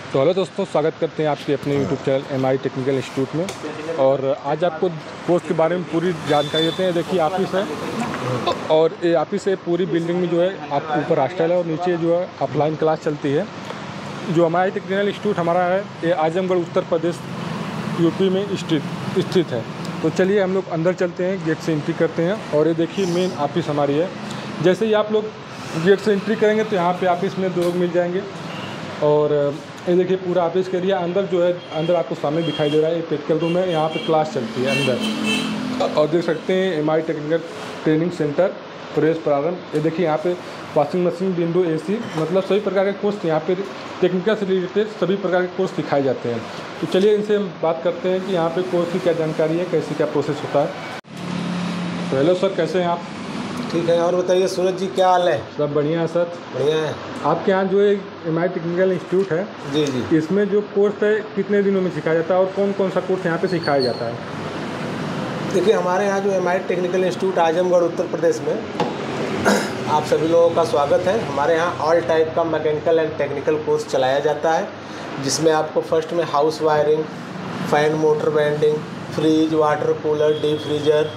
तो हेलो दोस्तों, स्वागत करते हैं आपके अपने YouTube channel MI technical institute में। और आज आपको कोर्स के बारे में पूरी जानकारी देते हैं। देखिए ऑफिस है और ये ऑफिस है, पूरी बिल्डिंग में जो है आप ऊपर हॉस्टल है और नीचे जो है ऑफलाइन क्लास चलती है। जो MI टेक्निकल इंस्टीट्यूट हमारा है ये आजमगढ़ उत्तर प्रदेश यूपी में स्थित है। तो चलिए हम लोग अंदर चलते हैं, गेट से एंट्री करते हैं। और ये देखिए मेन ऑफिस हमारी है। जैसे ही आप लोग गेट से एंट्री करेंगे तो यहाँ पे ऑफिस में 2 लोग मिल जाएंगे। और ये देखिए पूरा ऑफिस का एरिया अंदर जो है, अंदर आपको सामने दिखाई दे रहा है, ये प्रैक्टिकल रूम है। यहाँ पे क्लास चलती है अंदर। और देख सकते हैं MI टेक्निकल ट्रेनिंग सेंटर प्रवेश प्रारंभ। ये देखिए यहाँ पे वॉशिंग मशीन, विंडो, AC, मतलब सभी प्रकार के कोर्स यहाँ पे टेक्निकल से रिलेटेड सभी प्रकार के कोर्स सिखाए जाते हैं। तो चलिए इनसे हम बात करते हैं कि यहाँ पे कोर्स की क्या जानकारी है, कैसे क्या प्रोसेस होता है। तो हेलो सर, कैसे हैं आप? ठीक है। और बताइए सूरज जी, क्या हाल है? सब बढ़िया है सर। बढ़िया है। आपके यहाँ जो है MI टेक्निकल इंस्टीट्यूट है, जी जी, इसमें जो कोर्स है कितने दिनों में सिखाया जाता है और कौन कौन सा कोर्स यहाँ पे सिखाया जाता है? देखिए हमारे यहाँ जो MI technical institute Azamgarh Uttar Pradesh में आप सभी लोगों का स्वागत है। हमारे यहाँ ऑल टाइप का मैकेनिकल एंड टेक्निकल कोर्स चलाया जाता है, जिसमें आपको फर्स्ट में house wiring, fan motor winding, fridge, water cooler, deep freezer,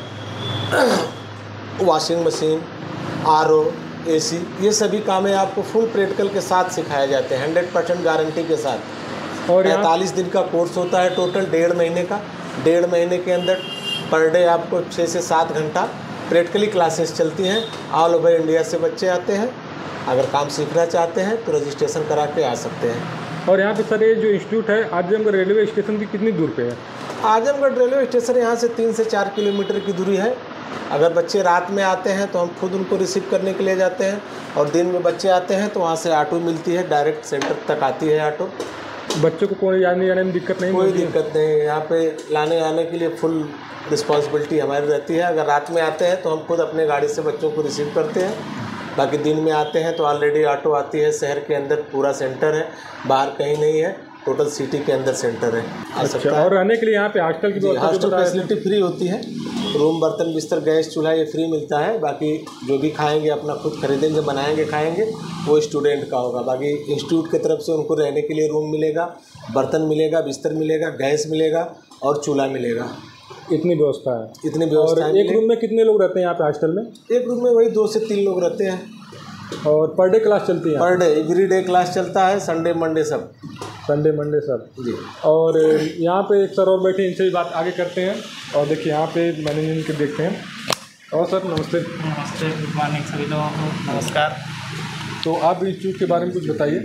washing machine, RO, AC, ये सभी कामें आपको फुल प्रैक्टिकल के साथ सिखाए जाते हैं, 100% गारंटी के साथ। और 45 दिन का कोर्स होता है टोटल, 1.5 महीने का। 1.5 महीने के अंदर पर डे आपको 6 से 7 घंटा प्रैक्टिकली क्लासेस चलती हैं। ऑल ओवर इंडिया से बच्चे आते हैं। अगर काम सीखना चाहते हैं तो रजिस्ट्रेशन करा के आ सकते हैं। और यहाँ पे सर ये जो इंस्टीट्यूट है आजमगढ़ रेलवे स्टेशन की कितनी दूर पे है? आजमगढ़ रेलवे स्टेशन यहाँ से 3 से 4 किलोमीटर की दूरी है। अगर बच्चे रात में आते हैं तो हम खुद उनको रिसीव करने के लिए जाते हैं, और दिन में बच्चे आते हैं तो वहाँ से ऑटो मिलती है, डायरेक्ट सेंटर तक आती है ऑटो। बच्चों को कोई आने जाने में दिक्कत नहीं? कोई दिक्कत नहीं है। यहाँ पे लाने आने के लिए फुल रिस्पॉन्सिबिलिटी हमारी रहती है। अगर रात में आते हैं तो हम खुद अपने गाड़ी से बच्चों को रिसीव करते हैं। बाकी दिन में आते हैं तो ऑलरेडी ऑटो आती है। शहर के अंदर पूरा सेंटर है, बाहर कहीं नहीं है, टोटल सिटी के अंदर सेंटर है। अच्छा, और रहने के लिए यहाँ पे हॉस्टल की हॉस्टल फैसिलिटी फ्री होती है। रूम, बर्तन, बिस्तर, गैस, चूल्हा ये फ्री मिलता है। बाकी जो भी खाएंगे अपना खुद खरीदेंगे, बनाएंगे, खाएंगे, वो स्टूडेंट का होगा। बाकी इंस्टीट्यूट की तरफ से उनको रहने के लिए रूम मिलेगा, बर्तन मिलेगा, बिस्तर मिलेगा, गैस मिलेगा और चूल्हा मिलेगा। इतनी व्यवस्था है? इतनी व्यवस्था है। एक रूम में कितने लोग रहते हैं यहाँ पे हॉस्टल में? एक रूम में वही 2 से 3 लोग रहते हैं। और पर डे क्लास चलती है? Per day, every day class चलता है, संडे मंडे सब। संडे मंडे सब जी। और यहाँ पे एक सर और बैठे, इनसे भी बात आगे करते हैं। और देखिए यहाँ पे मैनेजमेंट के देखते हैं। और सर नमस्ते। नमस्ते, गुड मॉर्निंग सभी लोगों को, नमस्कार। तो आप इंस्टीट्यूट के बारे में कुछ बताइए।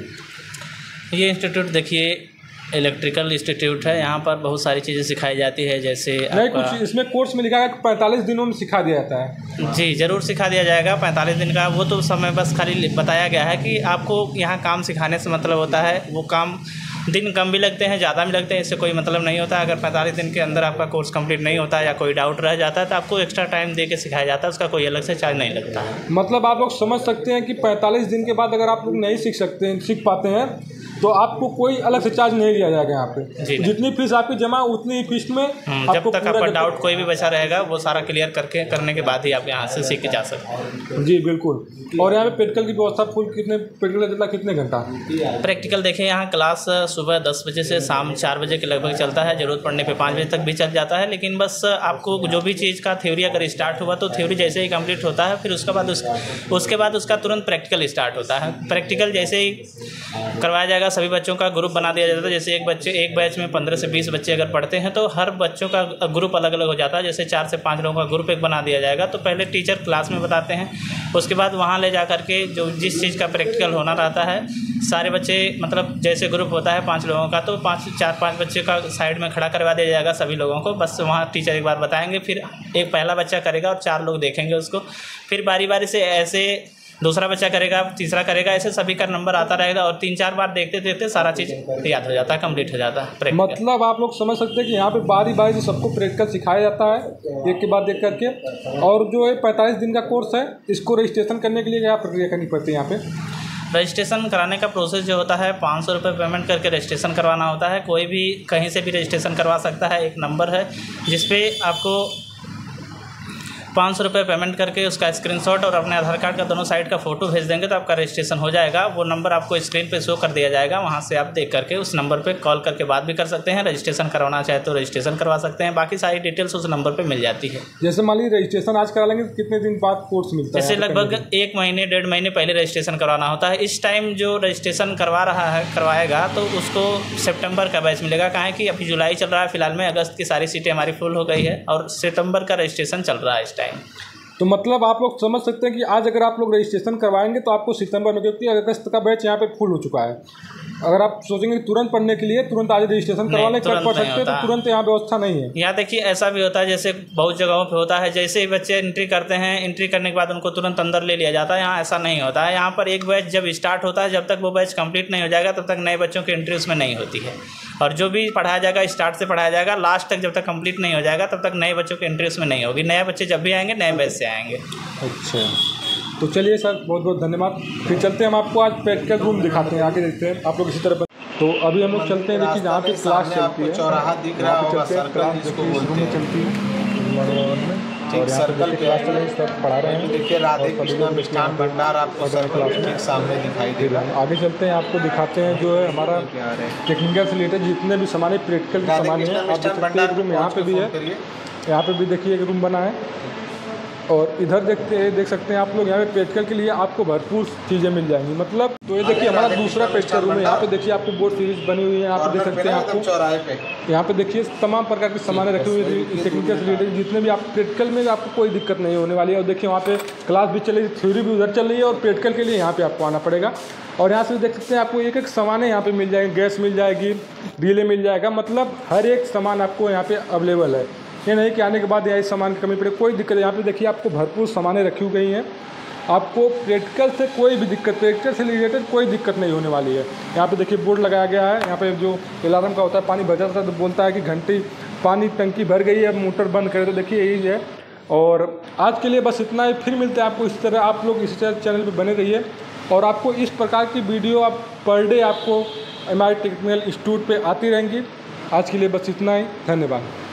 ये इंस्टीट्यूट देखिए इलेक्ट्रिकल इंस्टीट्यूट है। यहाँ पर बहुत सारी चीज़ें सिखाई जाती है। जैसे नहीं, कुछ इसमें कोर्स में लिखा है कि 45 दिनों में सिखा दिया जाता है। जी ज़रूर सिखा दिया जाएगा 45 दिन का। वो तो समय बस खाली बताया गया है कि आपको यहाँ काम सिखाने से मतलब होता है। वो काम दिन कम भी लगते हैं, ज़्यादा भी लगते हैं, इससे कोई मतलब नहीं होता। अगर 45 दिन के अंदर आपका कोर्स कंप्लीट नहीं होता या कोई डाउट रह जाता है तो आपको एक्स्ट्रा टाइम दे के सिखाया जाता है, उसका कोई अलग से चार्ज नहीं लगता है। मतलब आप लोग समझ सकते हैं कि 45 दिन के बाद अगर आप लोग नहीं सीख पाते हैं तो आपको कोई अलग से चार्ज नहीं लिया जाएगा। यहाँ पे जितनी फीस आपकी जमा उतनी ही फीस में जब तक आपका डाउट कोई भी बचा रहेगा वो सारा क्लियर करने के बाद ही आप यहाँ से सीख के जा सकते हैं। जी बिल्कुल। और यहाँ पे प्रैक्टिकल की व्यवस्था फुल कितने घंटा? प्रैक्टिकल देखिए यहाँ क्लास सुबह 10 बजे से शाम 4 बजे के लगभग चलता है। ज़रूरत पड़ने पे 5 बजे तक भी चल जाता है। लेकिन बस आपको जो भी चीज़ का थ्योरी अगर स्टार्ट हुआ तो थ्योरी जैसे ही कंप्लीट होता है फिर उसके बाद उसका तुरंत प्रैक्टिकल स्टार्ट होता है। प्रैक्टिकल जैसे ही करवाया जाएगा, सभी बच्चों का ग्रुप बना दिया जाता है। जैसे एक बैच में 15 से 20 बच्चे अगर पढ़ते हैं तो हर बच्चों का ग्रुप अलग अलग हो जाता है। जैसे 4 से 5 लोगों का ग्रुप एक बना दिया जाएगा। तो पहले टीचर क्लास में बताते हैं, उसके बाद वहाँ ले जा करके जो जिस चीज़ का प्रैक्टिकल होना रहता है सारे बच्चे, मतलब जैसे ग्रुप होता है 5 लोगों का तो 4-5 बच्चे का साइड में खड़ा करवा दिया जाएगा सभी लोगों को। बस वहाँ टीचर एक बार बताएंगे, फिर एक पहला बच्चा करेगा और 4 लोग देखेंगे उसको। फिर बारी बारी से ऐसे दूसरा बच्चा करेगा, तीसरा करेगा, ऐसे सभी का नंबर आता रहेगा। और 3-4 बार देखते देखते सारा चीज़ याद हो जाता है, कंप्लीट हो जाता है। मतलब आप लोग समझ सकते हैं कि यहाँ पे बारी बारी से सबको प्रैक्टिकल सिखाया जाता है एक के बाद एक करके। और जो है 45 दिन का कोर्स है, इसको रजिस्ट्रेशन करने के लिए क्या प्रक्रिया करनी पड़ती है? यहाँ पे रजिस्ट्रेशन कराने का प्रोसेस जो होता है 500 रुपये पेमेंट करके रजिस्ट्रेशन करवाना होता है। कोई भी कहीं से भी रजिस्ट्रेशन करवा सकता है। एक नंबर है जिस पे आपको 500 रुपये पेमेंट करके उसका स्क्रीनशॉट और अपने आधार कार्ड का दोनों साइड का फ़ोटो भेज देंगे तो आपका रजिस्ट्रेशन हो जाएगा। वो नंबर आपको स्क्रीन पे शो कर दिया जाएगा, वहाँ से आप देख करके उस नंबर पे कॉल करके बात भी कर सकते हैं। रजिस्ट्रेशन करवाना चाहे तो रजिस्ट्रेशन करवा सकते हैं, बाकी सारी डिटेल्स उस नंबर पर मिल जाती है। जैसे मान लीजिए रजिस्ट्रेशन आज करा लेंगे तो कितने दिन बाद कोर्स मिलता है? जैसे लगभग 1 महीने 1.5 महीने पहले रजिस्ट्रेशन करवाना होता है। इस टाइम जो रजिस्ट्रेशन करवाएगा तो उसको सितंबर का बैच मिलेगा। कहाँ है कि अभी जुलाई चल रहा है, फिलहाल में अगस्त की सारी सीटें हमारी फुल हो गई है और सितंबर का रजिस्ट्रेशन चल रहा है इस टाइम। तो मतलब आप लोग समझ सकते हैं कि आज अगर आप लोग रजिस्ट्रेशन करवाएंगे तो आपको सितंबर में, क्योंकि अगस्त का बैच यहाँ पे फुल हो चुका है। अगर आप सोचेंगे तुरंत पढ़ने के लिए, तुरंत आज रजिस्ट्रेशन करवा लें, कल पढ़ सकते हैं, तो तुरंत यहाँ व्यवस्था नहीं है। यहाँ देखिए ऐसा भी होता है, जैसे बहुत जगहों पे होता है, जैसे ही बच्चे एंट्री करते हैं, एंट्री करने के बाद उनको तुरंत अंदर ले लिया जाता है। यहाँ ऐसा नहीं होता है। यहाँ पर एक बैच जब स्टार्ट होता है, जब तक वो बैच कंप्लीट नहीं हो जाएगा तब तक नए बच्चों की एंट्री उसमें नहीं होती है। और जो भी पढ़ाया जाएगा स्टार्ट से पढ़ाया जाएगा, लास्ट तक जब तक कंप्लीट नहीं हो जाएगा तब तक नए बच्चों की एंट्री उसमें नहीं होगी। नए बच्चे जब भी आएंगे नए बैच से आएंगे। अच्छा, तो चलिए सर, बहुत बहुत धन्यवाद। फिर चलते हैं, हम आपको आज प्रैक्टिकल रूम दिखाते हैं, आगे देखते हैं आप लोग इसी तरह। तो अभी हम लोग चलते हैं, देखिए जहाँ पे क्लास चलती है, चौराहा दिख रहा होगा, सर्कल जिसको बोलते हैं, चलती है, ठीक सर्कल पे क्लास चल रही है, पढ़ा रहे हैं। देखिए राधे कृष्ण मिष्ठान भंडार आपको सर्कल के ठीक सामने दिखाई दे रहा है। आगे चलते हैं, आपको दिखाते हैं जो है हमारा टेक्निकल से रिलेटेड जितने भी सामान है, प्रैक्टिकल के सामान है। आप देख सकते हैं एक रूम यहाँ पे भी है, यहाँ पे भी देखिए एक रूम बना है। और इधर देख सकते हैं आप लोग, यहाँ पे प्रैक्टिकल के लिए आपको भरपूर चीज़ें मिल जाएंगी। मतलब तो ये देखिए हमारा दूसरा प्रैक्टिकल रूम है। यहाँ पे देखिए आपको बोर्ड सीरीज बनी हुई है, यहाँ पे देख सकते हैं आपको चौराहे पे। यहाँ पे देखिए तमाम प्रकार के सामान रखे हुए हैं टेक्निकल से रिलेटेड, जितने भी आप प्रैक्टिकल में आपको कोई दिक्कत नहीं होने वाली है। और देखिए वहाँ पे क्लास भी चल रही है, थ्योरी भी उधर चल रही है, और प्रैक्टिकल के लिए यहाँ पे आपको आना पड़ेगा। और यहाँ से देख सकते हैं आपको एक एक सामान यहाँ पे मिल जाएंगे, गैस मिल जाएगी, रिले मिल जाएगा, मतलब हर एक सामान आपको यहाँ पे अवेलेबल है। ये नहीं कि आने के बाद यहाँ इस सामान की कमी पड़े, कोई दिक्कत है। यहाँ पे देखिए आपको भरपूर सामानें रखी गई हैं, आपको प्रैक्टिकल से कोई भी दिक्कत, प्रैक्टिकल से रिलेटेड कोई दिक्कत नहीं होने वाली है। यहाँ पे देखिए बोर्ड लगाया गया है, यहाँ पे जो अलार्म का होता है, पानी भर जाता है तो बोलता है कि घंटी पानी टंकी भर गई है, अब मोटर बंद करें, तो देखिए यही है। और आज के लिए बस इतना ही, फिर मिलते हैं आपको इस तरह। आप लोग इस चैनल पर बने रहिए और आपको इस प्रकार की वीडियो आप पर डे आपको MI टेक्निकल इंस्टीट्यूट पर आती रहेंगी। आज के लिए बस इतना ही, धन्यवाद।